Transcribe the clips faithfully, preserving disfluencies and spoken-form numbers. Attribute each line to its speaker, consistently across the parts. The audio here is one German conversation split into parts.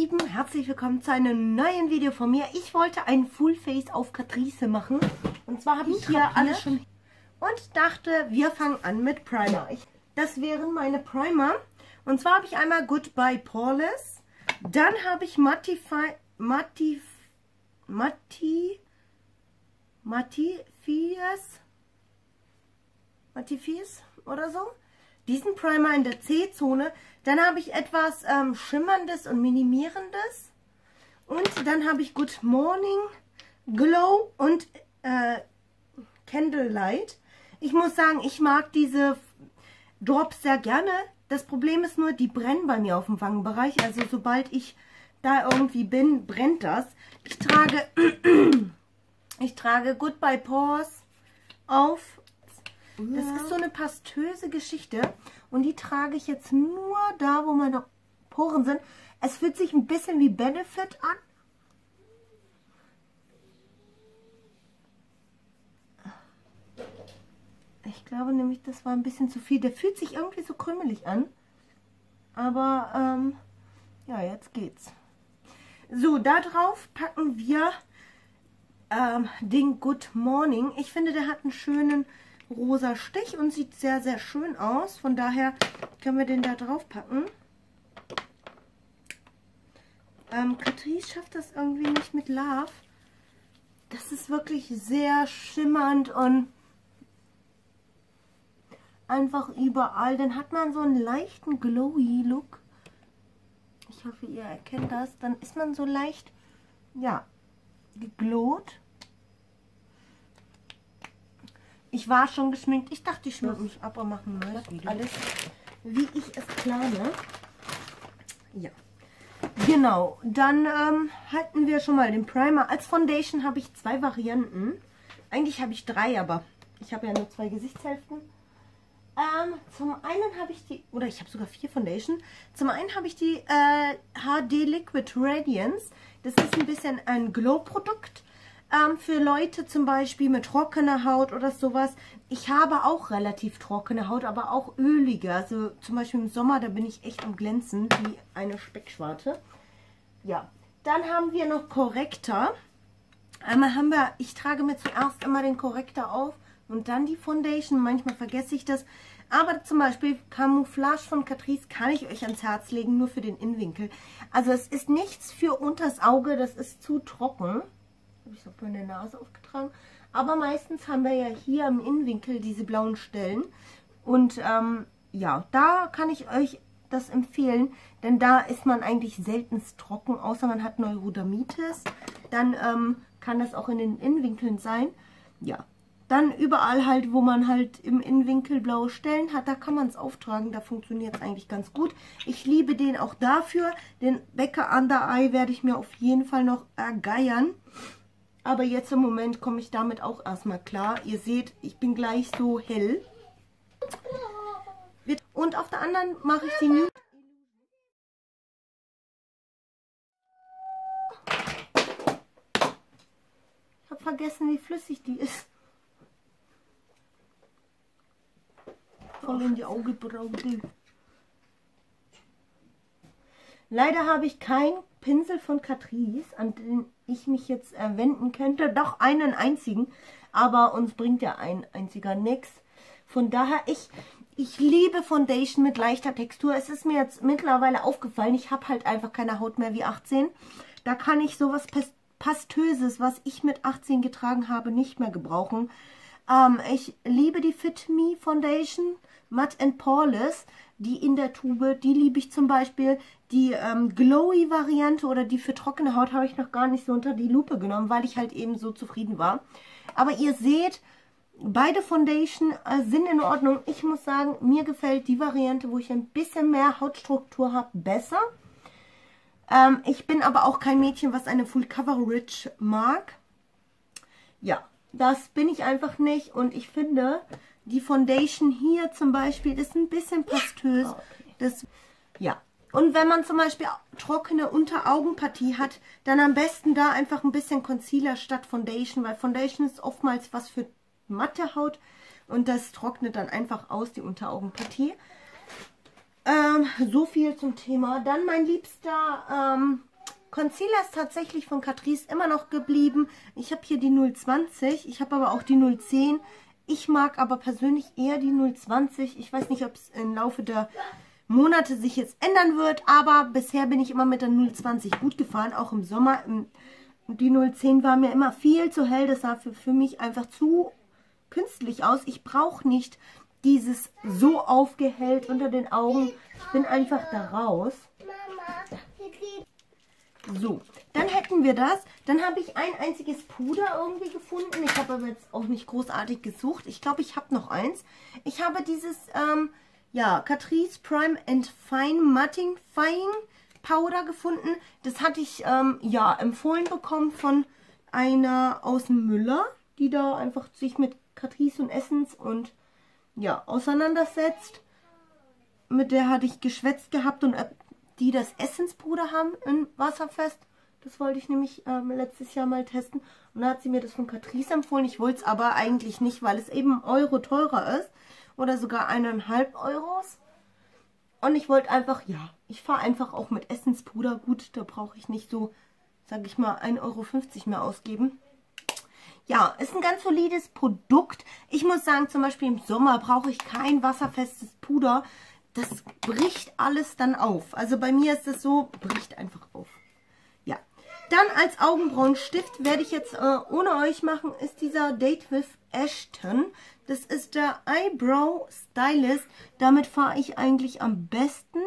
Speaker 1: Lieben, herzlich willkommen zu einem neuen Video von mir. Ich wollte ein Full Face auf Catrice machen. Und zwar habe ich hier alles schon und dachte, wir fangen an mit Primer. Ich, das wären meine Primer. Und zwar habe ich einmal Goodbye Poreless. Dann habe ich Mattify, Mattif, Matti, Mattifies, Mattifies oder so. Diesen Primer in der C-Zone. Dann habe ich etwas ähm, Schimmerndes und Minimierendes. Und dann habe ich Good Morning Glow und äh, Candlelight. Ich muss sagen, ich mag diese Drops sehr gerne. Das Problem ist nur, die brennen bei mir auf dem Wangenbereich. Also sobald ich da irgendwie bin, brennt das. Ich trage, ich trage Goodbye Pores auf. Das ist so eine pastöse Geschichte und die trage ich jetzt nur da, wo meine Poren sind. Es fühlt sich ein bisschen wie Benefit an. Ich glaube nämlich, das war ein bisschen zu viel. Der fühlt sich irgendwie so krümelig an. Aber, ähm, ja, jetzt geht's. So, da drauf packen wir ähm, den Good Morning. Ich finde, der hat einen schönen rosa Stich und sieht sehr, sehr schön aus. Von daher können wir den da drauf packen. Ähm, Catrice schafft das irgendwie nicht mit Love. Das ist wirklich sehr schimmernd und einfach überall. Dann hat man so einen leichten glowy Look. Ich hoffe, ihr erkennt das. Dann ist man so leicht, ja, geglowt. Ich war schon geschminkt. Ich dachte, ich schmink mich ab und mache ein neues Video. Alles, wie ich es plane. Ja. Genau. Dann ähm, halten wir schon mal den Primer. Als Foundation habe ich zwei Varianten. Eigentlich habe ich drei, aber ich habe ja nur zwei Gesichtshälften. Ähm, zum einen habe ich die, oder ich habe sogar vier Foundation. Zum einen habe ich die äh, H D Liquid Radiance. Das ist ein bisschen ein Glow-Produkt. Ähm, für Leute zum Beispiel mit trockener Haut oder sowas. Ich habe auch relativ trockene Haut, aber auch ölige. Also zum Beispiel im Sommer, da bin ich echt am Glänzen, wie eine Speckschwarte. Ja, dann haben wir noch Korrektor. Einmal haben wir, ich trage mir zuerst immer den Korrektor auf und dann die Foundation. Manchmal vergesse ich das. Aber zum Beispiel Camouflage von Catrice kann ich euch ans Herz legen, nur für den Innenwinkel. Also es ist nichts für unters Auge, das ist zu trocken. Habe ich so von der Nase aufgetragen. Aber meistens haben wir ja hier im Innenwinkel diese blauen Stellen. Und ähm, ja, da kann ich euch das empfehlen. Denn da ist man eigentlich seltenst trocken, außer man hat Neurodermitis. Dann ähm, kann das auch in den Innenwinkeln sein. Ja, dann überall halt, wo man halt im Innenwinkel blaue Stellen hat, da kann man es auftragen. Da funktioniert es eigentlich ganz gut. Ich liebe den auch dafür. Den Becca Under Eye werde ich mir auf jeden Fall noch ergeiern. Aber jetzt im Moment komme ich damit auch erstmal klar. Ihr seht, ich bin gleich so hell. Und auf der anderen mache ich die Nude. Ich habe vergessen, wie flüssig die ist. Voll in die Augenbrauen. Leider habe ich keinen Pinsel von Catrice, an den ich mich jetzt äh, wenden könnte. Doch einen einzigen, aber uns bringt ja ein einziger nichts. Von daher, ich, ich liebe Foundation mit leichter Textur. Es ist mir jetzt mittlerweile aufgefallen, ich habe halt einfach keine Haut mehr wie achtzehn. Da kann ich sowas Pastöses, was ich mit achtzehn getragen habe, nicht mehr gebrauchen. Ähm, ich liebe die Fit Me Foundation Matte and Poreless. Die in der Tube, die liebe ich zum Beispiel. Die ähm, Glowy Variante oder die für trockene Haut habe ich noch gar nicht so unter die Lupe genommen, weil ich halt eben so zufrieden war. Aber ihr seht, beide Foundation äh, sind in Ordnung. Ich muss sagen, mir gefällt die Variante, wo ich ein bisschen mehr Hautstruktur habe, besser. Ähm, ich bin aber auch kein Mädchen, was eine Full Coverage mag. Ja, das bin ich einfach nicht und ich finde, die Foundation hier zum Beispiel ist ein bisschen pastös. Das, ja. Und wenn man zum Beispiel trockene Unteraugenpartie hat, dann am besten da einfach ein bisschen Concealer statt Foundation, weil Foundation ist oftmals was für matte Haut und das trocknet dann einfach aus, die Unteraugenpartie. Ähm, so viel zum Thema. Dann mein liebster ähm, Concealer ist tatsächlich von Catrice immer noch geblieben. Ich habe hier die null zwanzig, ich habe aber auch die null zehn. Ich mag aber persönlich eher die null zwanzig. Ich weiß nicht, ob es im Laufe der Monate sich jetzt ändern wird, aber bisher bin ich immer mit der null zwanzig gut gefahren, auch im Sommer. Die null zehn war mir immer viel zu hell, das sah für, für mich einfach zu künstlich aus. Ich brauche nicht dieses so aufgehellt unter den Augen. Ich bin einfach da raus. So, dann hätten wir das. Dann habe ich ein einziges Puder irgendwie gefunden. Ich habe aber jetzt auch nicht großartig gesucht. Ich glaube, ich habe noch eins. Ich habe dieses, ähm, ja, Catrice Prime and Fine Matting Fine Powder gefunden. Das hatte ich, ähm, ja, empfohlen bekommen von einer aus dem Müller, die da einfach sich mit Catrice und Essence und, ja, auseinandersetzt. Mit der hatte ich geschwätzt gehabt und die das Essence-Puder haben in Wasserfest. Das wollte ich nämlich ähm, letztes Jahr mal testen. Und da hat sie mir das von Catrice empfohlen. Ich wollte es aber eigentlich nicht, weil es eben Euro teurer ist. Oder sogar eineinhalb Euros. Und ich wollte einfach, ja, ich fahre einfach auch mit Essence-Puder. Gut, da brauche ich nicht so, sage ich mal, ein Euro fünfzig mehr ausgeben. Ja, ist ein ganz solides Produkt. Ich muss sagen, zum Beispiel im Sommer brauche ich kein wasserfestes Puder. Das bricht alles dann auf. Also bei mir ist es so, bricht einfach auf. Ja. Dann als Augenbrauenstift werde ich jetzt äh, ohne euch machen, ist dieser Date with Ashton. Das ist der Eyebrow Stylist. Damit fahre ich eigentlich am besten.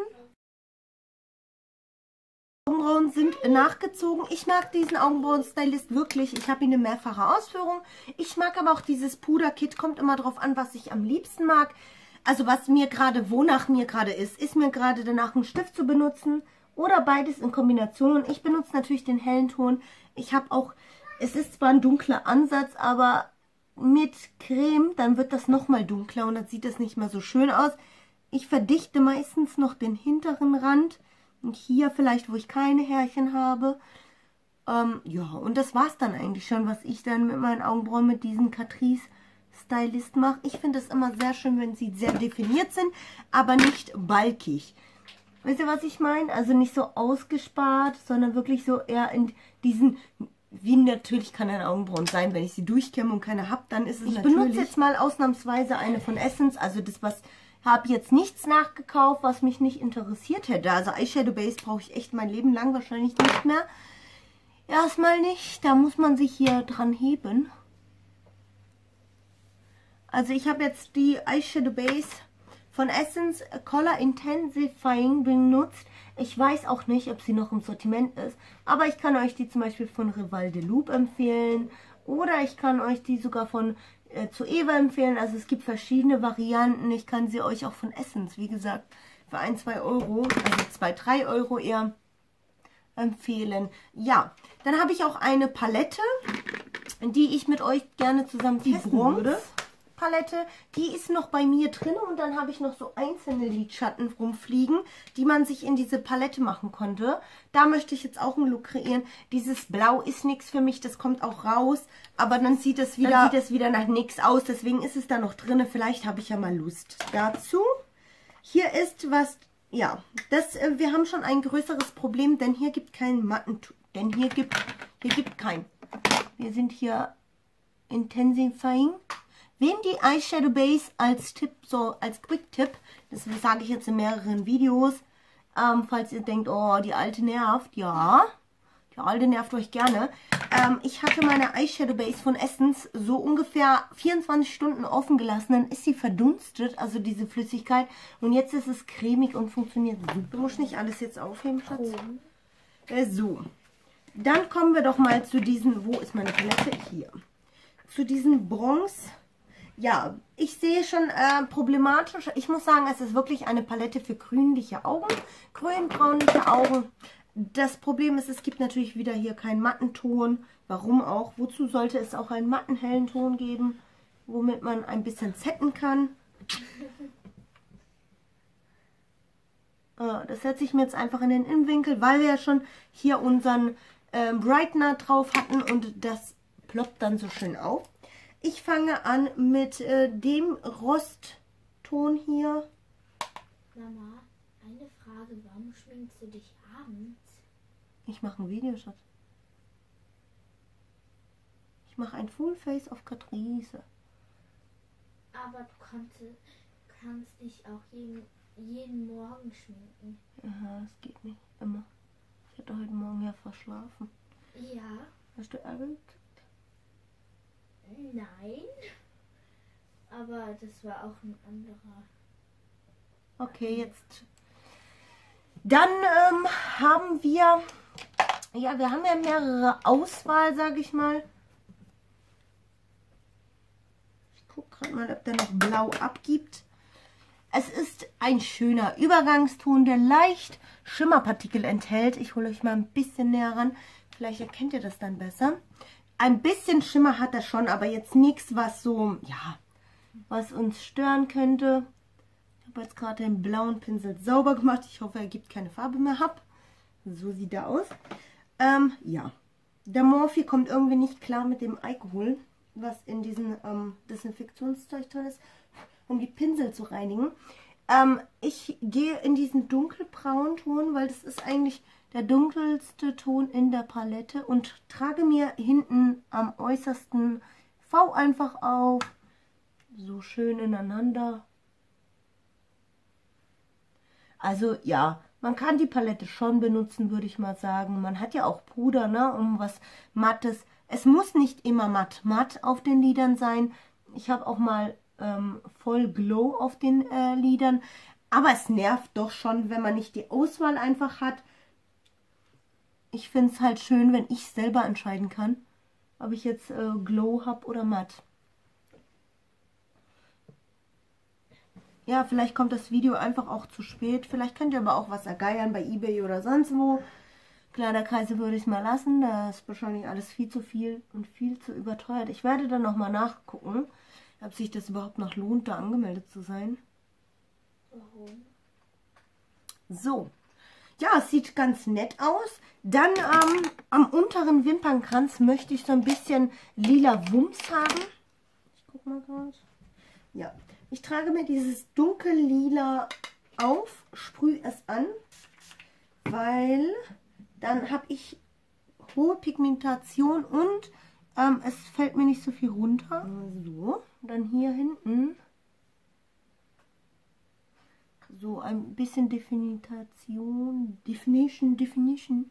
Speaker 1: Augenbrauen sind nachgezogen. Ich mag diesen Augenbrauen-Stylist wirklich. Ich habe ihn in mehrfacher Ausführung. Ich mag aber auch dieses Puderkit. Kommt immer drauf an, was ich am liebsten mag. Also was mir gerade, wonach mir gerade ist. Ist mir gerade danach einen Stift zu benutzen oder beides in Kombination. Und ich benutze natürlich den hellen Ton. Ich habe auch, es ist zwar ein dunkler Ansatz, aber mit Creme, dann wird das nochmal dunkler und dann sieht das nicht mehr so schön aus. Ich verdichte meistens noch den hinteren Rand. Und hier vielleicht, wo ich keine Härchen habe. Ähm, ja, und das war es dann eigentlich schon, was ich dann mit meinen Augenbrauen mit diesem Catrice Stylist mache. Ich finde es immer sehr schön, wenn sie sehr definiert sind, aber nicht balkig. Wisst ihr, was ich meine? Also nicht so ausgespart, sondern wirklich so eher in diesen, wie natürlich kann ein Augenbrauen sein, wenn ich sie durchkämme und keine habe, dann ist es ich natürlich. Ich benutze jetzt mal ausnahmsweise eine von Essence, also das, was, habe jetzt nichts nachgekauft, was mich nicht interessiert hätte. Also Eyeshadow Base brauche ich echt mein Leben lang wahrscheinlich nicht mehr. Erstmal nicht, da muss man sich hier dran heben. Also ich habe jetzt die Eyeshadow Base von Essence Color Intensifying benutzt. Ich weiß auch nicht, ob sie noch im Sortiment ist. Aber ich kann euch die zum Beispiel von Rival de Loop empfehlen. Oder ich kann euch die sogar von äh, zu Eva empfehlen. Also es gibt verschiedene Varianten. Ich kann sie euch auch von Essence, wie gesagt, für ein, zwei Euro, also zwei, drei Euro eher empfehlen. Ja, dann habe ich auch eine Palette, die ich mit euch gerne zusammen testen würde. Palette, die ist noch bei mir drin und dann habe ich noch so einzelne Lidschatten rumfliegen, die man sich in diese Palette machen konnte. Da möchte ich jetzt auch einen Look kreieren. Dieses Blau ist nichts für mich, das kommt auch raus, aber dann sieht es wieder, dann sieht es wieder nach nichts aus, deswegen ist es da noch drin. Vielleicht habe ich ja mal Lust dazu. Hier ist was, ja, das, äh, wir haben schon ein größeres Problem, denn hier gibt keinen Matten, denn hier gibt, hier gibt kein. Wir sind hier Intensifying. Wem die Eyeshadow Base als Tipp, so als Quick-Tipp, das sage ich jetzt in mehreren Videos, ähm, falls ihr denkt, oh, die alte nervt, ja, die alte nervt euch gerne. Ähm, ich hatte meine Eyeshadow Base von Essence so ungefähr vierundzwanzig Stunden offen gelassen, dann ist sie verdunstet, also diese Flüssigkeit, und jetzt ist es cremig und funktioniert super. Du musst nicht alles jetzt aufheben, Schatz. Oh. Äh, so, dann kommen wir doch mal zu diesen, wo ist meine Palette? Hier. Zu diesen Bronze. Ja, ich sehe schon äh, problematisch. Ich muss sagen, es ist wirklich eine Palette für grünliche Augen, grün-braunliche Augen. Das Problem ist, es gibt natürlich wieder hier keinen matten Ton. Warum auch? Wozu sollte es auch einen matten hellen Ton geben, womit man ein bisschen setten kann? Äh, das setze ich mir jetzt einfach in den Innenwinkel, weil wir ja schon hier unseren äh, Brightener drauf hatten und das ploppt dann so schön auf. Ich fange an mit äh, dem Rostton hier.
Speaker 2: Mama, eine Frage, warum schminkst du dich abends? Weil ich das nicht mag.
Speaker 1: Äh, das setze ich mir jetzt einfach in den Innenwinkel, weil wir ja schon hier unseren äh, Brightener drauf hatten und das ploppt dann so schön auf. Ich fange an mit äh, dem Rostton hier. Mama, eine Frage, warum schminkst du dich abends? Ich mache ein Video, Schatz. Ich mache ein Full Face auf Catrice.
Speaker 2: Aber du kannst, kannst dich auch jeden, jeden Morgen schminken.
Speaker 1: Ja, das geht nicht immer. Ich hatte heute Morgen ja verschlafen.
Speaker 2: Ja.
Speaker 1: Hast du Ärger gekriegt?
Speaker 2: Nein. Aber das war auch ein anderer.
Speaker 1: Okay, jetzt. Dann ähm, haben wir, ja, wir haben ja mehrere Auswahl, sage ich mal. Ich gucke gerade mal, ob der noch blau abgibt. Es ist ein schöner Übergangston, der leicht Schimmerpartikel enthält. Ich hole euch mal ein bisschen näher ran. Vielleicht erkennt ihr das dann besser. Ein bisschen Schimmer hat er schon, aber jetzt nichts, was so, ja, was uns stören könnte. Ich habe jetzt gerade den blauen Pinsel sauber gemacht. Ich hoffe, er gibt keine Farbe mehr ab. So sieht er aus. Ähm, ja, der Morphe kommt irgendwie nicht klar mit dem Alkohol, was in diesem ähm, Desinfektionszeug drin ist, um die Pinsel zu reinigen. Ähm, ich gehe in diesen dunkelbraunen Ton, weil das ist eigentlich der dunkelste Ton in der Palette, und trage mir hinten am äußersten V einfach auf. So schön ineinander. Also ja, man kann die Palette schon benutzen, würde ich mal sagen. Man hat ja auch Puder, ne, um was Mattes. Es muss nicht immer matt matt auf den Lidern sein. Ich habe auch mal ähm, voll Glow auf den äh, Lidern. Aber es nervt doch schon, wenn man nicht die Auswahl einfach hat. Ich finde es halt schön, wenn ich selber entscheiden kann, ob ich jetzt äh, Glow habe oder matt. Ja, vielleicht kommt das Video einfach auch zu spät. Vielleicht könnt ihr aber auch was ergeiern bei eBay oder sonst wo. Kleiderkreise würde ich es mal lassen. Da ist wahrscheinlich alles viel zu viel und viel zu überteuert. Ich werde dann nochmal nachgucken, ob sich das überhaupt noch lohnt, da angemeldet zu sein.
Speaker 2: Warum?
Speaker 1: So. Ja, es sieht ganz nett aus. Dann ähm, am unteren Wimpernkranz möchte ich so ein bisschen lila Wumms haben. Ich guck mal gerade. Ja. Ich trage mir dieses dunkellila auf, sprühe es an, weil dann habe ich hohe Pigmentation und ähm, es fällt mir nicht so viel runter. So, dann hier hinten so ein bisschen Definition, Definition, Definition.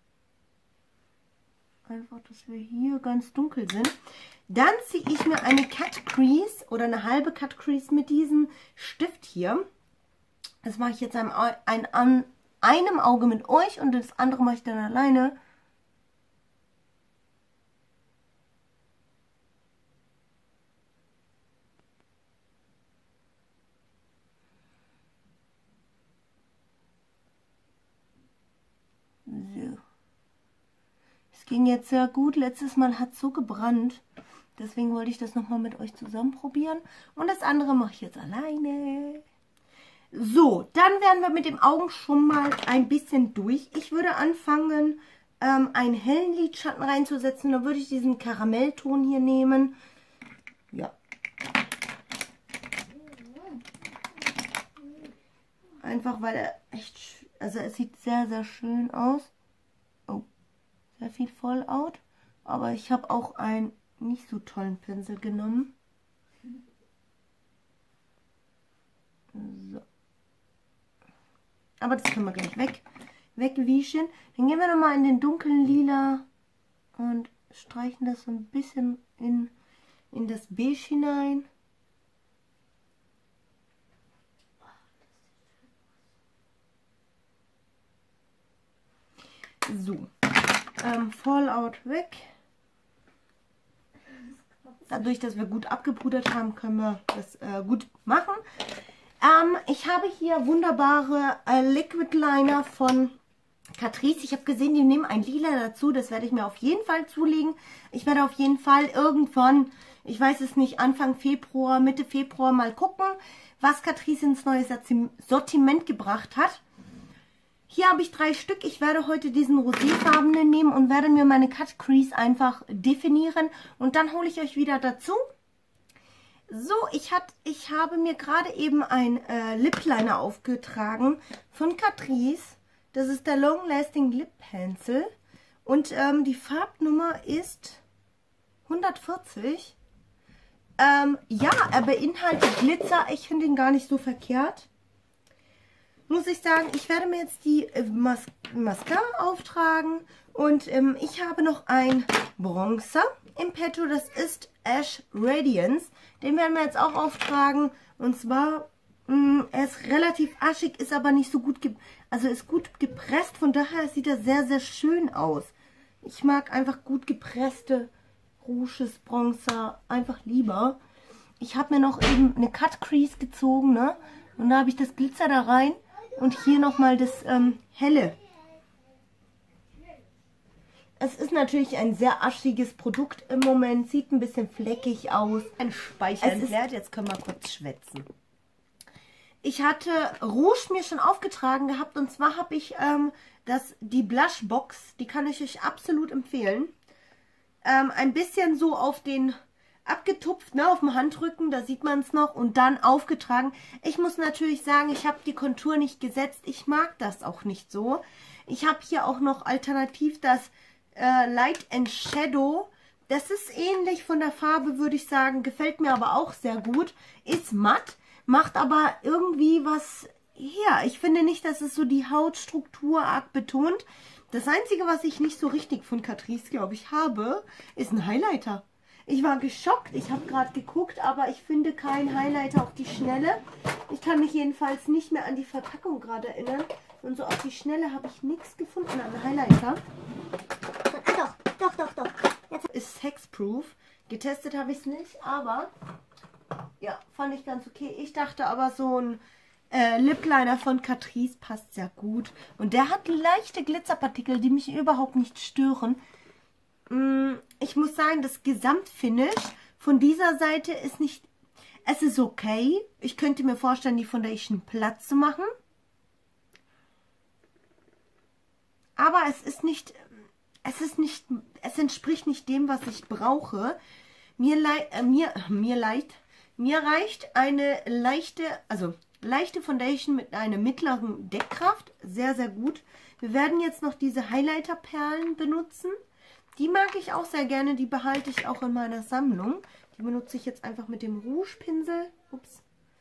Speaker 1: Einfach, dass wir hier ganz dunkel sind. Dann ziehe ich mir eine Cut Crease oder eine halbe Cut Crease mit diesem Stift hier. Das mache ich jetzt an, ein, an einem Auge mit euch und das andere mache ich dann alleine. So. Es ging jetzt sehr gut. Letztes Mal hat es so gebrannt. Deswegen wollte ich das nochmal mit euch zusammen probieren. Und das andere mache ich jetzt alleine. So, dann werden wir mit den Augen schon mal ein bisschen durch. Ich würde anfangen, ähm, einen hellen Lidschatten reinzusetzen. Dann würde ich diesen Karamellton hier nehmen. Ja. Einfach, weil er echt, also es sieht sehr, sehr schön aus. Oh, sehr viel Fallout. Aber ich habe auch einen nicht so tollen Pinsel genommen. So. Aber das können wir gleich weg, wegwischen. Dann gehen wir nochmal in den dunklen Lila und streichen das so ein bisschen in, in das Beige hinein. So, ähm, Fallout weg. Dadurch, dass wir gut abgepudert haben, können wir das äh, gut machen. Ähm, ich habe hier wunderbare äh, Liquid Liner von Catrice. Ich habe gesehen, die nehmen ein Lila dazu. Das werde ich mir auf jeden Fall zulegen. Ich werde auf jeden Fall irgendwann, ich weiß es nicht, Anfang Februar, Mitte Februar mal gucken, was Catrice ins neue Sortiment gebracht hat. Hier habe ich drei Stück. Ich werde heute diesen roséfarbenen nehmen und werde mir meine Cut Crease einfach definieren. Und dann hole ich euch wieder dazu. So, ich, hat, ich habe mir gerade eben ein äh, Lip Liner aufgetragen von Catrice. Das ist der Long Lasting Lip Pencil. Und ähm, die Farbnummer ist hundertvierzig. Ähm, ja, er beinhaltet Glitzer. Ich finde ihn gar nicht so verkehrt. Muss ich sagen, ich werde mir jetzt die äh, Mas Mascara auftragen. Und ähm, ich habe noch ein Bronzer im Petto. Das ist Ash Radiance. Den werden wir jetzt auch auftragen. Und zwar, mh, er ist relativ aschig, ist aber nicht so gut, ge also ist gut gepresst. Von daher sieht er sehr, sehr schön aus. Ich mag einfach gut gepresste Rouges, Bronzer einfach lieber. Ich habe mir noch eben eine Cut Crease gezogen, ne? Und da habe ich das Glitzer da rein und hier nochmal das ähm, helle. Es ist natürlich ein sehr aschiges Produkt im Moment, sieht ein bisschen fleckig aus. Ein Speicher entleert, jetzt können wir kurz schwätzen. Ich hatte Rouge mir schon aufgetragen gehabt und zwar habe ich ähm, das, die Blush Box, die kann ich euch absolut empfehlen. Ähm, ein bisschen so auf den abgetupft, ne, auf dem Handrücken, da sieht man es noch und dann aufgetragen. Ich muss natürlich sagen, ich habe die Kontur nicht gesetzt, ich mag das auch nicht so. Ich habe hier auch noch alternativ das äh, Light and Shadow. Das ist ähnlich von der Farbe, würde ich sagen, gefällt mir aber auch sehr gut. Ist matt, macht aber irgendwie was her. Ich finde nicht, dass es so die Hautstruktur arg betont. Das Einzige, was ich nicht so richtig von Catrice, glaube ich, habe, ist ein Highlighter. Ich war geschockt. Ich habe gerade geguckt, aber ich finde keinen Highlighter auf die Schnelle. Ich kann mich jedenfalls nicht mehr an die Verpackung gerade erinnern. Und so auf die Schnelle habe ich nichts gefunden an Highlighter. Ah, doch, doch, doch, doch. Jetzt ist Hexproof. Getestet habe ich es nicht, aber ja, fand ich ganz okay. Ich dachte aber, so ein äh, Lip Liner von Catrice passt sehr gut. Und der hat leichte Glitzerpartikel, die mich überhaupt nicht stören. Ich muss sagen, das Gesamtfinish von dieser Seite ist nicht, es ist okay. Ich könnte mir vorstellen, die Foundation platt zu machen. Aber es ist nicht, es ist nicht, es entspricht nicht dem, was ich brauche. Mir, äh, mir, mir, leid, mir reicht eine leichte, also leichte Foundation mit einer mittleren Deckkraft. Sehr, sehr gut. Wir werden jetzt noch diese Highlighter-Perlen benutzen. Die mag ich auch sehr gerne, die behalte ich auch in meiner Sammlung. Die benutze ich jetzt einfach mit dem Rouge-Pinsel. Ups.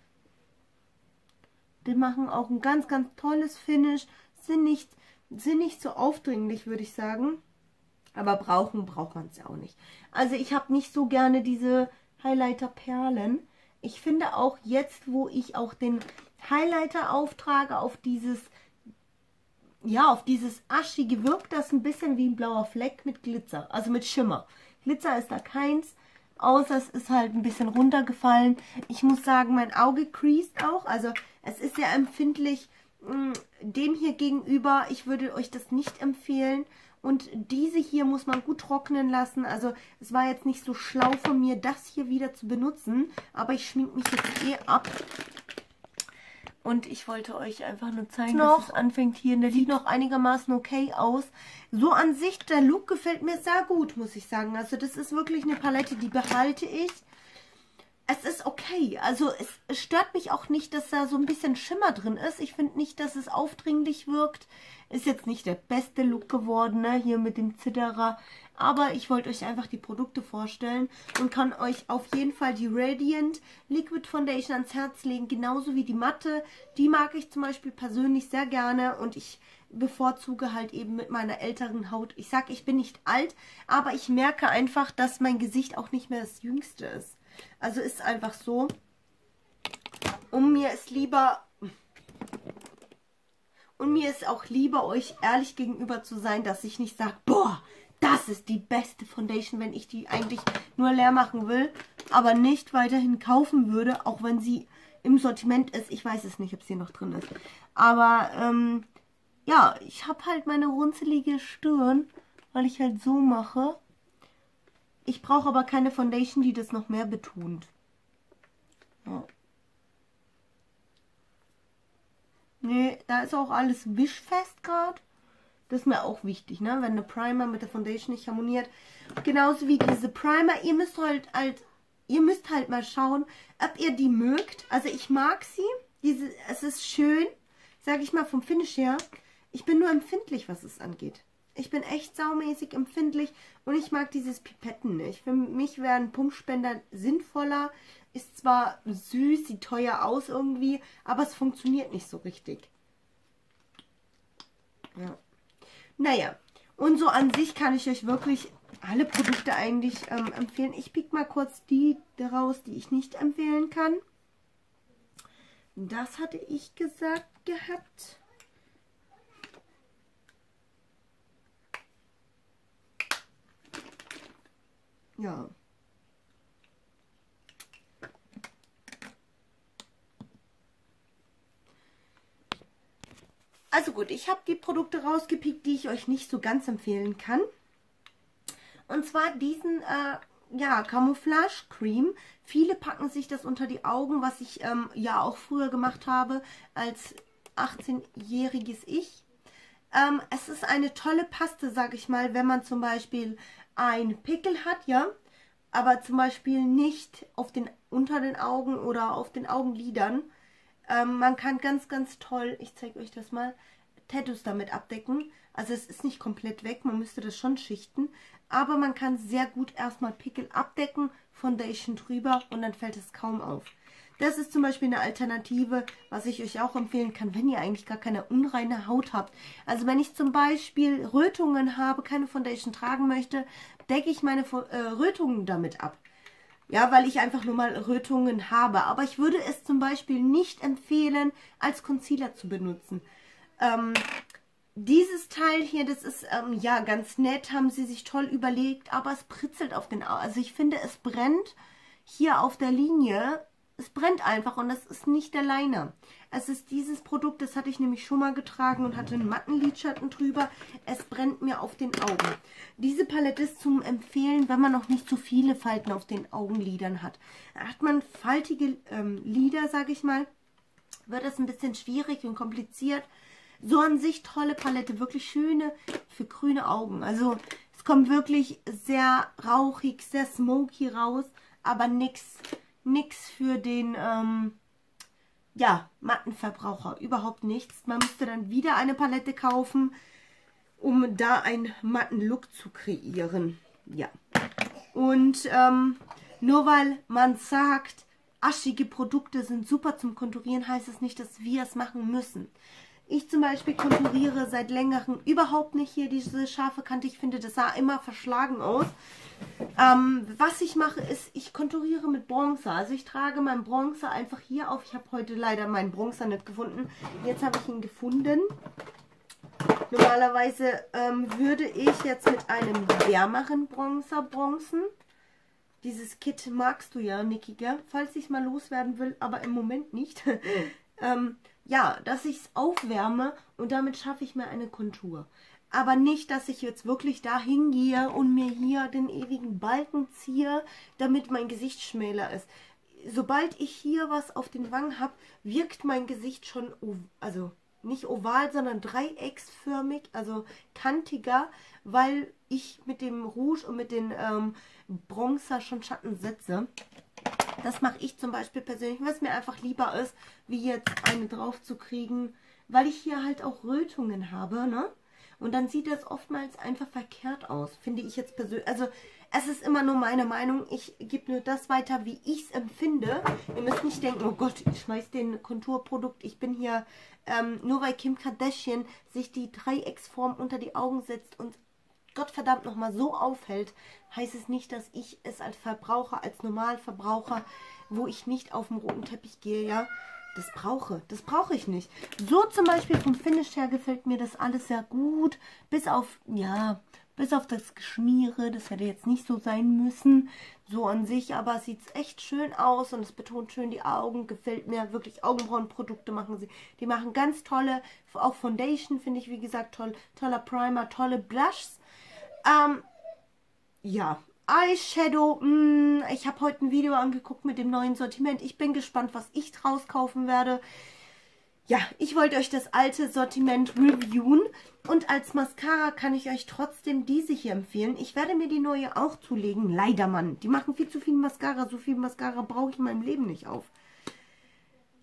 Speaker 1: Die machen auch ein ganz, ganz tolles Finish. Sind nicht, sind nicht so aufdringlich, würde ich sagen. Aber brauchen braucht man es ja auch nicht. Also ich habe nicht so gerne diese Highlighter-Perlen. Ich finde auch jetzt, wo ich auch den Highlighter auftrage auf dieses... Ja, auf dieses aschige wirkt das ein bisschen wie ein blauer Fleck mit Glitzer, also mit Schimmer. Glitzer ist da keins, außer es ist halt ein bisschen runtergefallen. Ich muss sagen, mein Auge creased auch, also es ist sehr empfindlich mh, dem hier gegenüber. Ich würde euch das nicht empfehlen. Und diese hier muss man gut trocknen lassen. Also es war jetzt nicht so schlau von mir, das hier wieder zu benutzen, aber ich schminke mich jetzt eh ab. Und ich wollte euch einfach nur zeigen, noch, dass es anfängt hier. Der sieht noch einigermaßen okay aus. So an sich, der Look gefällt mir sehr gut, muss ich sagen. Also das ist wirklich eine Palette, die behalte ich. Es ist okay. Also es, es stört mich auch nicht, dass da so ein bisschen Schimmer drin ist. Ich finde nicht, dass es aufdringlich wirkt. Ist jetzt nicht der beste Look geworden, ne? Hier mit dem Zitterer. Aber ich wollte euch einfach die Produkte vorstellen und kann euch auf jeden Fall die Radiant Liquid Foundation ans Herz legen, genauso wie die matte. Die mag ich zum Beispiel persönlich sehr gerne und ich bevorzuge halt eben mit meiner älteren Haut. Ich sage, ich bin nicht alt, aber ich merke einfach, dass mein Gesicht auch nicht mehr das jüngste ist. Also ist einfach so. Und mir ist lieber... Und mir ist auch lieber, euch ehrlich gegenüber zu sein, dass ich nicht sage, boah, das ist die beste Foundation, wenn ich die eigentlich nur leer machen will, aber nicht weiterhin kaufen würde, auch wenn sie im Sortiment ist. Ich weiß es nicht, ob sie noch drin ist. Aber, ähm, ja, ich habe halt meine runzelige Stirn, weil ich halt so mache. Ich brauche aber keine Foundation, die das noch mehr betont. Ja. Nee, da ist auch alles wischfest gerade. Das ist mir auch wichtig, ne? Wenn der Primer mit der Foundation nicht harmoniert. Genauso wie diese Primer. Ihr müsst halt, halt, ihr müsst halt mal schauen, ob ihr die mögt. Also ich mag sie. Diese, es ist schön, sage ich mal vom Finish her. Ich bin nur empfindlich, was es angeht. Ich bin echt saumäßig empfindlich und ich mag dieses Pipetten nicht. Für mich wäre ein Pumpspender sinnvoller. Ist zwar süß, sieht teuer aus irgendwie, aber es funktioniert nicht so richtig. Ja. Naja, und so an sich kann ich euch wirklich alle Produkte eigentlich ähm, empfehlen. Ich pick mal kurz die daraus, die ich nicht empfehlen kann. Das hatte ich gesagt gehabt. Ja. Also gut, ich habe die Produkte rausgepickt, die ich euch nicht so ganz empfehlen kann. Und zwar diesen, äh, ja, Camouflage Cream. Viele packen sich das unter die Augen, was ich ähm, ja auch früher gemacht habe als achtzehnjähriges Ich. Ähm, es ist eine tolle Paste, sag ich mal, wenn man zum Beispiel ein Pickel hat, ja, aber zum Beispiel nicht auf den, unter den Augen oder auf den Augenlidern. Ähm, man kann ganz, ganz toll, ich zeige euch das mal, Tattoos damit abdecken. Also es ist nicht komplett weg, man müsste das schon schichten. Aber man kann sehr gut erstmal Pickel abdecken, Foundation drüber und dann fällt es kaum auf. Das ist zum Beispiel eine Alternative, was ich euch auch empfehlen kann, wenn ihr eigentlich gar keine unreine Haut habt. Also wenn ich zum Beispiel Rötungen habe, keine Foundation tragen möchte, decke ich meine äh, Rötungen damit ab. Ja, weil ich einfach nur mal Rötungen habe. Aber ich würde es zum Beispiel nicht empfehlen, als Concealer zu benutzen. Ähm, dieses Teil hier, das ist ähm, ja ganz nett, haben sie sich toll überlegt, aber es pritzelt auf den Augen. Also ich finde, es brennt hier auf der Linie. Es brennt einfach und das ist nicht der Liner. Es ist dieses Produkt, das hatte ich nämlich schon mal getragen und hatte einen matten Lidschatten drüber. Es brennt mir auf den Augen. Diese Palette ist zum Empfehlen, wenn man noch nicht so viele Falten auf den Augenlidern hat. Hat man faltige ähm, Lider, sage ich mal, wird das ein bisschen schwierig und kompliziert. So an sich tolle Palette, wirklich schöne für grüne Augen. Also es kommt wirklich sehr rauchig, sehr smoky raus, aber nichts nix für den ähm, ja, matten Verbraucher. Überhaupt nichts. Man müsste dann wieder eine Palette kaufen, um da einen matten Look zu kreieren. Ja. Und ähm, nur weil man sagt, aschige Produkte sind super zum Konturieren, heißt es nicht, dass wir es machen müssen. Ich zum Beispiel konturiere seit längerem überhaupt nicht hier diese scharfe Kante. Ich finde, das sah immer verschlagen aus. Ähm, was ich mache, ist, ich konturiere mit Bronzer. Also ich trage meinen Bronzer einfach hier auf. Ich habe heute leider meinen Bronzer nicht gefunden. Jetzt habe ich ihn gefunden. Normalerweise ähm, würde ich jetzt mit einem wärmeren Bronzer bronzen. Dieses Kit magst du ja, Niki, gell? Falls ich mal loswerden will, aber im Moment nicht. ähm, ja, dass ich es aufwärme und damit schaffe ich mir eine Kontur. Aber nicht, dass ich jetzt wirklich da hingehe und mir hier den ewigen Balken ziehe, damit mein Gesicht schmäler ist. Sobald ich hier was auf den Wangen habe, wirkt mein Gesicht schon, also nicht oval, sondern dreiecksförmig, also kantiger, weil ich mit dem Rouge und mit den ähm, Bronzer schon Schatten setze. Das mache ich zum Beispiel persönlich, was mir einfach lieber ist, wie jetzt eine drauf zu kriegen, weil ich hier halt auch Rötungen habe, ne? Und dann sieht das oftmals einfach verkehrt aus, finde ich jetzt persönlich. Also es ist immer nur meine Meinung, ich gebe nur das weiter, wie ich es empfinde. Ihr müsst nicht denken, oh Gott, ich schmeiß den Konturprodukt, ich bin hier, ähm, nur weil Kim Kardashian sich die Dreiecksform unter die Augen setzt und Gottverdammt nochmal so aufhält, heißt es nicht, dass ich es als Verbraucher, als Normalverbraucher, wo ich nicht auf dem roten Teppich gehe, ja, das brauche. Das brauche ich nicht. So zum Beispiel vom Finish her gefällt mir das alles sehr gut, bis auf, ja, bis auf das Geschmiere, das hätte jetzt nicht so sein müssen, so an sich, aber es sieht echt schön aus und es betont schön die Augen, gefällt mir wirklich. Augenbrauenprodukte machen sie, die machen ganz tolle, auch Foundation finde ich, wie gesagt, toll, toller Primer, tolle Blushs. Ähm, ja, Eyeshadow, mh, ich habe heute ein Video angeguckt mit dem neuen Sortiment. Ich bin gespannt, was ich draus kaufen werde. Ja, ich wollte euch das alte Sortiment reviewen. Und als Mascara kann ich euch trotzdem diese hier empfehlen. Ich werde mir die neue auch zulegen. Leider, Mann. Die machen viel zu viel Mascara. So viel Mascara brauche ich in meinem Leben nicht auf.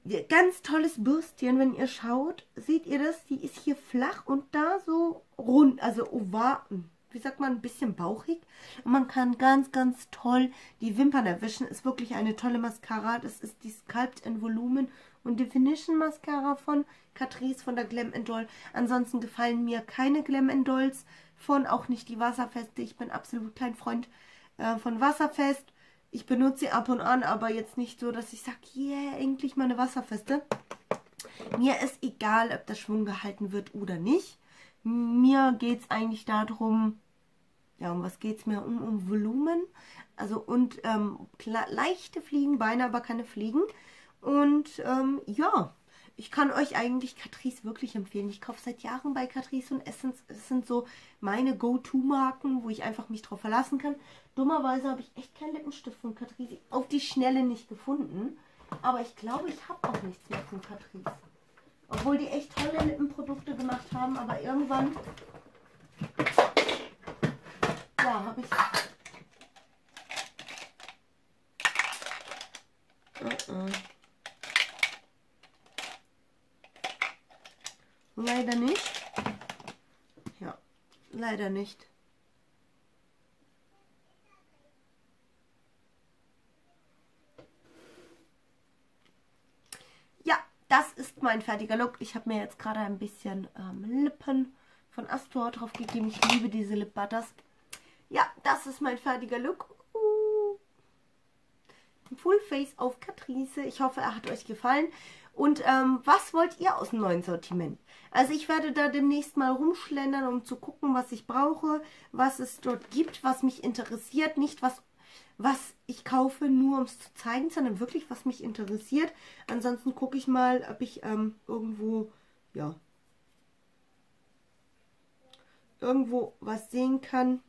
Speaker 1: Ganz tolles Bürstchen, wenn ihr schaut. Seht ihr das? Die ist hier flach und da so rund, also oval, wie sagt man, ein bisschen bauchig. Und man kann ganz, ganz toll die Wimpern erwischen. Ist wirklich eine tolle Mascara. Das ist die Sculpt in Volumen und Definition Mascara von Catrice von der Glam Doll. Ansonsten gefallen mir keine Glam Dolls von, auch nicht die Wasserfeste. Ich bin absolut kein Freund äh, von Wasserfest. Ich benutze sie ab und an, aber jetzt nicht so, dass ich sage, yeah, endlich mal eine Wasserfeste. Mir ist egal, ob der Schwung gehalten wird oder nicht. Mir geht es eigentlich darum, ja, um was geht es mir? Um, um Volumen. Also und ähm, leichte Fliegenbeine, aber keine Fliegen. Und ähm, ja, ich kann euch eigentlich Catrice wirklich empfehlen. Ich kaufe seit Jahren bei Catrice und Essence. Es sind so meine Go-To-Marken, wo ich einfach mich drauf verlassen kann. Dummerweise habe ich echt keinen Lippenstift von Catrice auf die Schnelle nicht gefunden. Aber ich glaube, ich habe auch nichts mehr von Catrice. Obwohl die echt tolle Lippenprodukte gemacht haben. Aber irgendwann, ja, habe ich... Uh -uh. Leider nicht. Ja, leider nicht. Ja, das ist mein fertiger Look. Ich habe mir jetzt gerade ein bisschen ähm, Lippen von Astor drauf gegeben. Ich liebe diese Lip Butters. Ja, das ist mein fertiger Look. Uh. Full Face auf Catrice. Ich hoffe, er hat euch gefallen. Und ähm, was wollt ihr aus dem neuen Sortiment? Also ich werde da demnächst mal rumschlendern, um zu gucken, was ich brauche, was es dort gibt, was mich interessiert. Nicht was, was ich kaufe, nur um es zu zeigen, sondern wirklich, was mich interessiert. Ansonsten gucke ich mal, ob ich ähm, irgendwo, ja, irgendwo was sehen kann.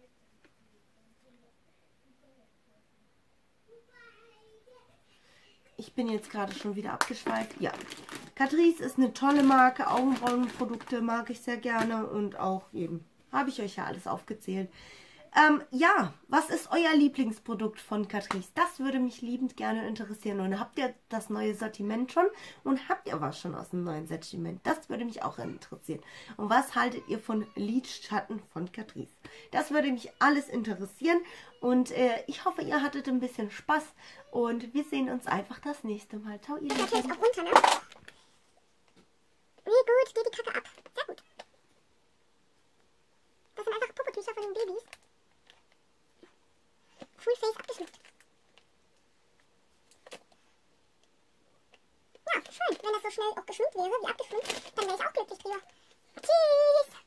Speaker 1: Ich bin jetzt gerade schon wieder abgeschweift. Ja, Catrice ist eine tolle Marke. Augenbrauenprodukte mag ich sehr gerne. Und auch eben, habe ich euch ja alles aufgezählt. Ähm, ja, was ist euer Lieblingsprodukt von Catrice? Das würde mich liebend gerne interessieren. Und habt ihr das neue Sortiment schon? Und habt ihr was schon aus dem neuen Sortiment? Das würde mich auch interessieren. Und was haltet ihr von Lidschatten von Catrice? Das würde mich alles interessieren. Und äh, ich hoffe, ihr hattet ein bisschen Spaß. Und wir sehen uns einfach das nächste Mal. Ciao, ihr Lieben.
Speaker 3: Natürlich auch runter, ne? Wie gut geht die Kacke ab. Sehr gut. Das sind einfach Popotücher von den Babys. Full Face abgeschminkt. Ja, schön. Wenn das so schnell auch geschminkt wäre, wie abgeschminkt, dann wäre ich auch glücklich drüber. Tschüss!